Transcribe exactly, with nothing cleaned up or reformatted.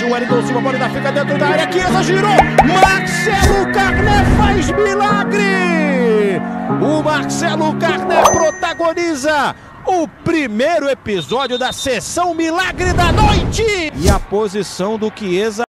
o Wellington Silva, a bola ainda fica dentro da área, Chiesa girou, Marcelo, Carné faz milagre! O Marcelo Carné protagoniza o primeiro episódio da sessão Milagre da Noite! E a posição do Chiesa